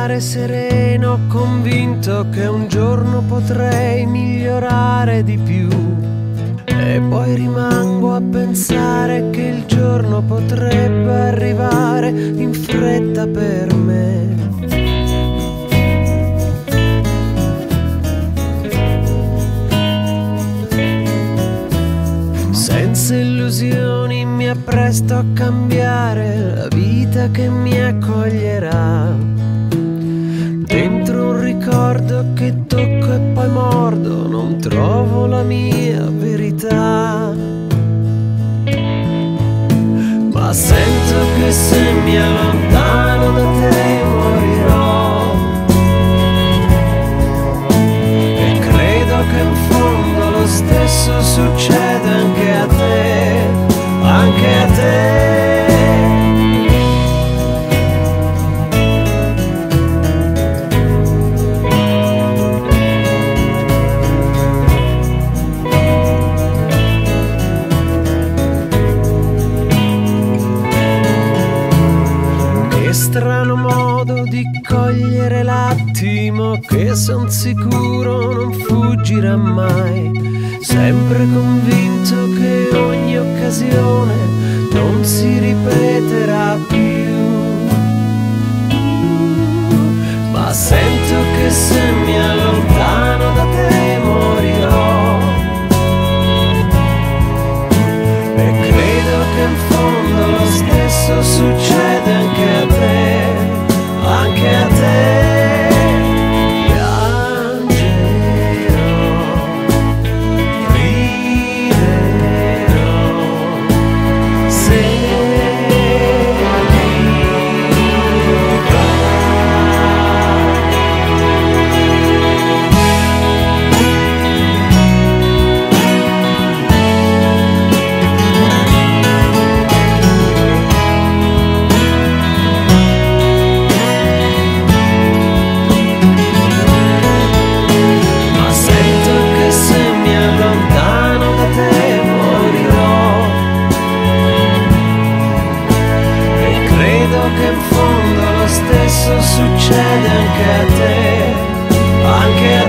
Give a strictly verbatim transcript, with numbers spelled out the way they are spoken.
mare sereno, convinto che un giorno potrei migliorare di più. E poi rimango a pensare che il giorno potrebbe arrivare in fretta per me. Senza illusioni mi appresto a cambiare la vita che mi accoglierà. Dentro un ricordo che tocco e poi mordo, non trovo la mia verità. Ma sento che se mi allontano da te morirò. E credo che in fondo lo stesso succeda anche a te, anche a te. Strano modo di cogliere l'attimo che son sicuro non fuggirà mai, sempre convinto che ogni occasione non si ripeterà più. Ma sento che se mi allontano da te morirò. E credo che in fondo lo stesso succede anche a te, anche a te. Che in fondo lo stesso succede anche a te, anche a te.